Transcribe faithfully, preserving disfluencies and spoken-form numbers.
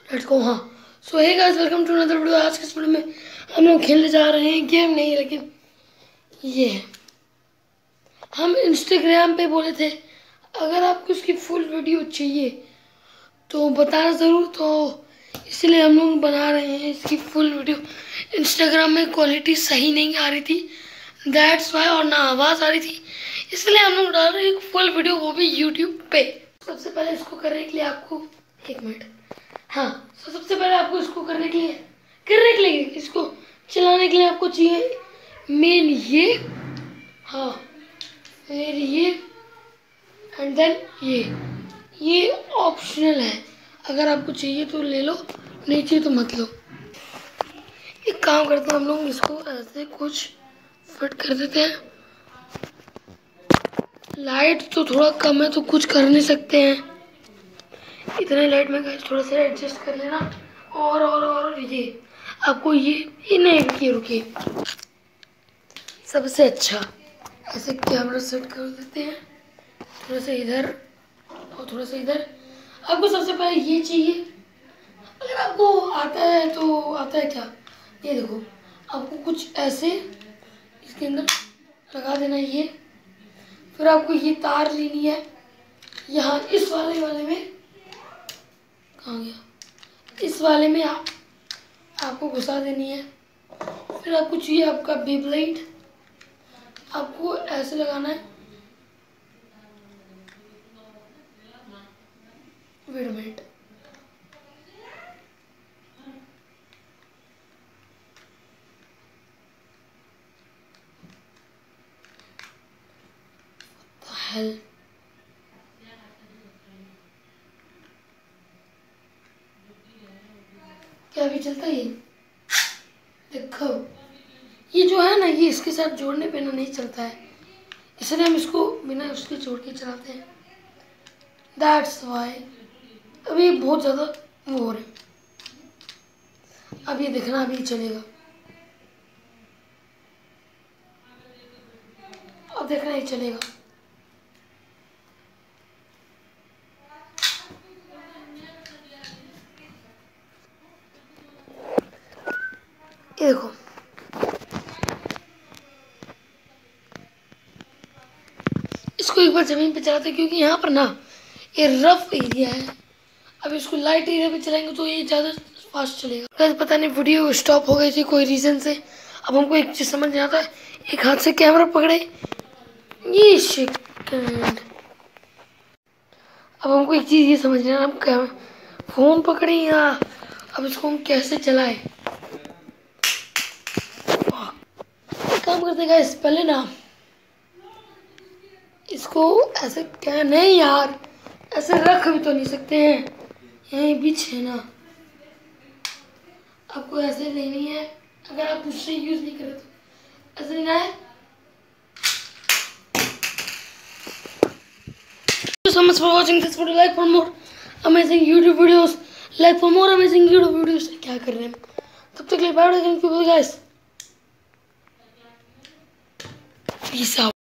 Let's go. हाँ, so hey guys, welcome to another video. आज के इस वीडियो में हम लोग खेलने जा रहे हैं, गेम नहीं लेकिन ये है। हम इंस्टाग्राम पे बोले थे अगर आपको इसकी फुल वीडियो चाहिए तो बताना ज़रूर, तो इसलिए हम लोग बना रहे हैं इसकी फुल वीडियो। इंस्टाग्राम में क्वालिटी सही नहीं आ रही थी, दैट्स वाई, और ना आवाज़ आ रही थी, इसलिए हम लोग डाल रहे हैं एक फुल वीडियो, वो भी यूट्यूब पे। सबसे पहले इसको करने के लिए आपको एक मिनट हाँ तो सबसे पहले आपको इसको करने के लिए करने के लिए इसको चलाने के लिए आपको चाहिए मेन ये, हाँ फिर ये, एंड देन ये ये ऑप्शनल है। अगर आपको चाहिए तो ले लो, नहीं चाहिए तो मत लो। एक काम करते हैं हम लोग, इसको ऐसे कुछ फिट कर देते हैं। लाइट तो थोड़ा कम है तो कुछ कर नहीं सकते हैं, इतने लाइट में गाइस थोड़ा सा एडजस्ट कर लेना। और और और ये आपको ये ये नहीं रुकिए रुकिए सबसे अच्छा ऐसे कैमरा सेट कर देते हैं, थोड़ा सा इधर और थोड़ा सा इधर। आपको सबसे पहले ये चाहिए, अगर आपको आता है तो आता है क्या, ये देखो आपको कुछ ऐसे इसके अंदर लगा देना ये। फिर आपको ये तार लेनी है, यहाँ इस वाले वाले में कहाँ गया, इस वाले में आप आपको घुसा देनी है। फिर आपको चाहिए आपका बेब्लेड, आपको ऐसे लगाना है। वेट अ मिनट, हेल क्या अभी चलता है ये? देखो ये जो है ना, ये इसके साथ जोड़ने पे ना नहीं चलता है, इसलिए हम इसको बिना उसके जोड़ के चलाते हैं, दैट्स वाई। अभी बहुत ज़्यादा वो हो रहे, अब ये देखना अभी चलेगा, अब देखना ही चलेगा। ये देखो इसको एक बार ज़मीन पे चलाते हैं क्योंकि यहाँ पर ना ये रफ एरिया है। अब इसको लाइट एरिया पे चलाएंगे तो ये ज़्यादा फास्ट चलेगा। गाइस पता नहीं वीडियो स्टॉप हो गई थी कोई रीज़न से। अब हमको एक चीज़ समझ नहीं आता है, एक हाथ से कैमरा पकड़े ये सेकंड, अब हमको एक चीज़ ये समझ नहीं आ रहा, हम क्या फ़ोन पकड़े या अब इसको हम कैसे चलाएं। काम करते गाइस, पहले ना इसको ऐसे क्या, नहीं यार ऐसे रख भी तो नहीं सकते हैं, यहीं बीच है ना, आपको ऐसे लेनी है। अगर आप उससे यूज नहीं करें तो ऐसे लेना है। So much for watching this video. Like for more amazing YouTube videos. Like for more amazing YouTube videos. क्या कर रहे हैं तब तक के लिए bye bye guys, peace out.